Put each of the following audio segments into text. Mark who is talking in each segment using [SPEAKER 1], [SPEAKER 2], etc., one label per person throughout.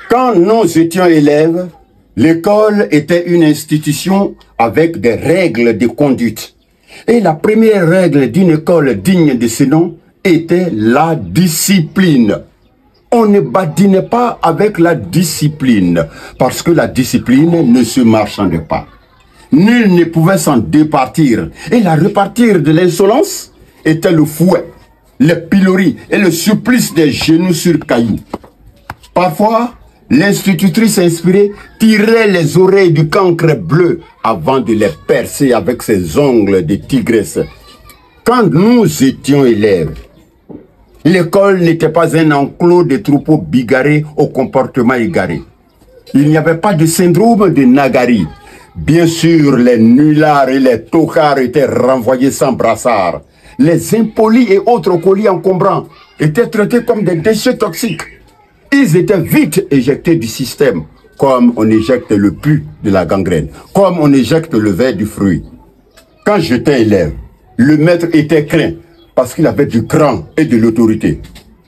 [SPEAKER 1] Quand nous étions élèves, l'école était une institution avec des règles de conduite. Et la première règle d'une école digne de ce nom était la discipline. On ne badinait pas avec la discipline, parce que la discipline ne se marchande pas. Nul ne pouvait s'en départir. Et la repartir de l'insolence était le fouet, le pilori et le supplice des genoux sur cailloux. Parfois, l'institutrice inspirée tirait les oreilles du cancre bleu avant de les percer avec ses ongles de tigresse. Quand nous étions élèves, l'école n'était pas un enclos de troupeaux bigarrés au comportement égaré. Il n'y avait pas de syndrome de Nagari. Bien sûr, les nullards et les tocards étaient renvoyés sans brassard. Les impolis et autres colis encombrants étaient traités comme des déchets toxiques. Ils étaient vite éjectés du système, comme on éjecte le pus de la gangrène, comme on éjecte le verre du fruit. Quand j'étais élève, le maître était craint parce qu'il avait du cran et de l'autorité.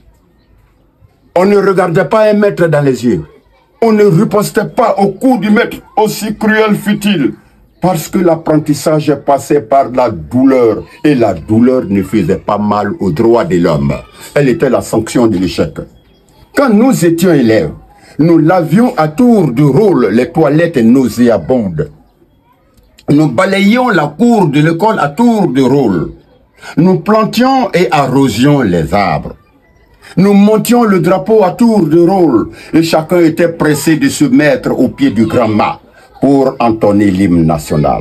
[SPEAKER 1] On ne regardait pas un maître dans les yeux. On ne ripostait pas au coup du maître, aussi cruel fut-il, parce que l'apprentissage passait par la douleur, et la douleur ne faisait pas mal aux droits de l'homme. Elle était la sanction de l'échec. Quand nous étions élèves, nous lavions à tour de rôle les toilettes nauséabondes. Nous balayions la cour de l'école à tour de rôle. Nous plantions et arrosions les arbres. Nous montions le drapeau à tour de rôle et chacun était pressé de se mettre au pied du grand mât pour entonner l'hymne national.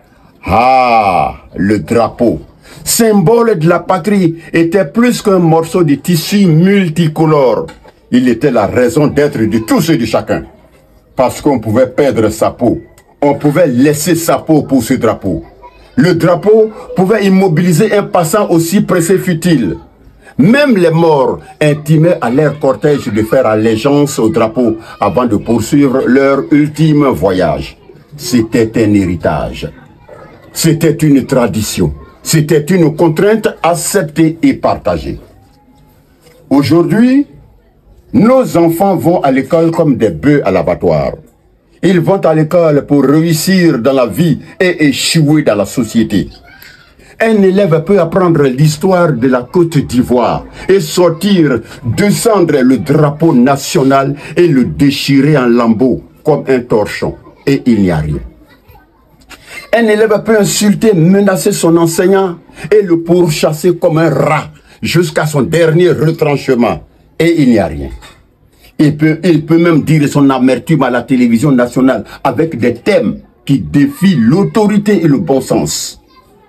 [SPEAKER 1] Ah, le drapeau, symbole de la patrie, était plus qu'un morceau de tissu multicolore. Il était la raison d'être de tous et de chacun. Parce qu'on pouvait perdre sa peau, on pouvait laisser sa peau pour ce drapeau. Le drapeau pouvait immobiliser un passant aussi pressé fut-il. Même les morts intimaient à leur cortège de faire allégeance au drapeau avant de poursuivre leur ultime voyage. C'était un héritage. C'était une tradition. C'était une contrainte acceptée et partagée. Aujourd'hui, nos enfants vont à l'école comme des bœufs à l'abattoir. Ils vont à l'école pour réussir dans la vie et échouer dans la société. Un élève peut apprendre l'histoire de la Côte d'Ivoire et sortir, descendre le drapeau national et le déchirer en lambeaux comme un torchon. Et il n'y a rien. Un élève peut insulter, menacer son enseignant et le pourchasser comme un rat jusqu'à son dernier retranchement. Et il n'y a rien. Il peut même dire son amertume à la télévision nationale avec des thèmes qui défient l'autorité et le bon sens.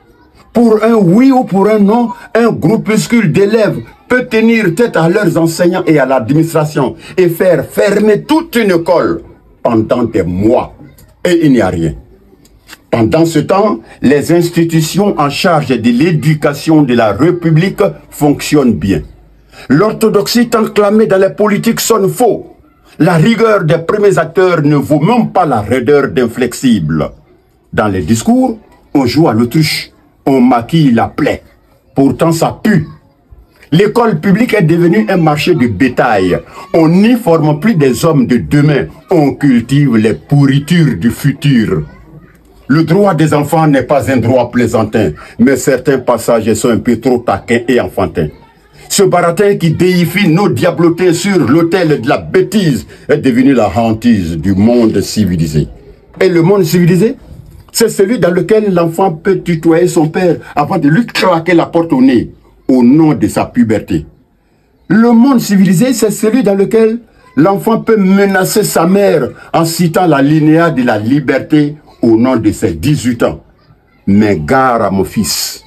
[SPEAKER 1] Pour un oui ou pour un non, un groupuscule d'élèves peut tenir tête à leurs enseignants et à l'administration et faire fermer toute une école pendant des mois. Et il n'y a rien. Pendant ce temps, les institutions en charge de l'éducation de la République fonctionnent bien. L'orthodoxie tant clamée dans les politiques sonne faux. La rigueur des premiers acteurs ne vaut même pas la raideur d'inflexibles. Dans les discours, on joue à l'autruche. On maquille la plaie. Pourtant, ça pue. L'école publique est devenue un marché de bétail. On n'y forme plus des hommes de demain. On cultive les pourritures du futur. Le droit des enfants n'est pas un droit plaisantin, mais certains passages sont un peu trop taquins et enfantins. Ce baratin qui déifie nos diablotés sur l'autel de la bêtise est devenu la hantise du monde civilisé. Et le monde civilisé, c'est celui dans lequel l'enfant peut tutoyer son père avant de lui claquer la porte au nez, au nom de sa puberté. Le monde civilisé, c'est celui dans lequel l'enfant peut menacer sa mère en citant la linéa de la liberté au nom de ses 18 ans. Mais gare à mon fils.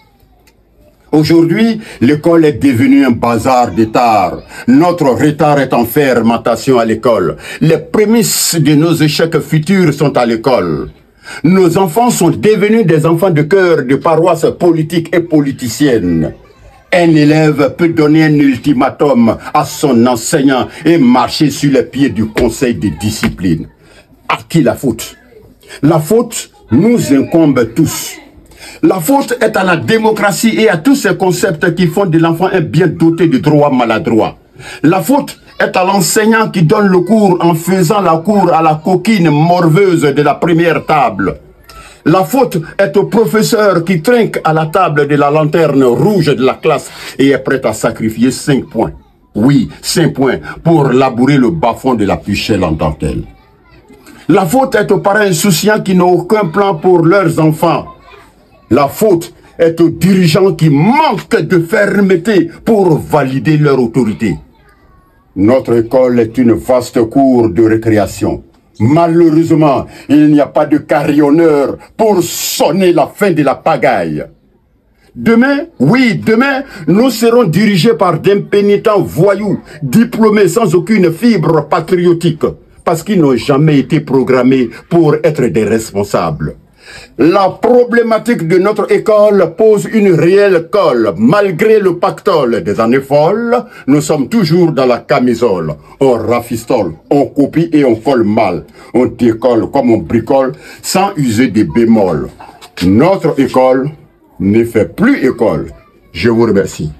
[SPEAKER 1] Aujourd'hui, l'école est devenue un bazar de tard. Notre retard est en fermentation à l'école. Les prémices de nos échecs futurs sont à l'école. Nos enfants sont devenus des enfants de cœur de paroisse politique et politicienne. Un élève peut donner un ultimatum à son enseignant et marcher sur les pieds du conseil de discipline. À qui la faute? La faute nous incombe tous. La faute est à la démocratie et à tous ces concepts qui font de l'enfant un bien doté de droits maladroits. La faute est à l'enseignant qui donne le cours en faisant la cour à la coquine morveuse de la première table. La faute est au professeur qui trinque à la table de la lanterne rouge de la classe et est prêt à sacrifier 5 points. Oui, 5 points pour labourer le bas-fond de la puchelle en dentelle. La faute est aux parents insouciants qui n'ont aucun plan pour leurs enfants. La faute est aux dirigeants qui manquent de fermeté pour valider leur autorité. Notre école est une vaste cour de récréation. Malheureusement, il n'y a pas de carillonneur pour sonner la fin de la pagaille. Demain, oui, demain, nous serons dirigés par d'impénitents voyous, diplômés sans aucune fibre patriotique, parce qu'ils n'ont jamais été programmés pour être des responsables. La problématique de notre école pose une réelle colle. Malgré le pactole des années folles, nous sommes toujours dans la camisole. On rafistole, on copie et on colle mal. On décolle comme on bricole sans user des bémols. Notre école ne fait plus école. Je vous remercie.